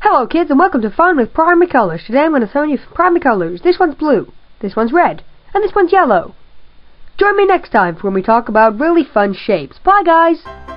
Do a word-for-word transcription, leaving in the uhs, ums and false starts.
Hello kids and welcome to Fun with Primary Colors. Today I'm going to show you primary colors. This one's blue, this one's red, and this one's yellow. Join me next time when we talk about really fun shapes. Bye guys!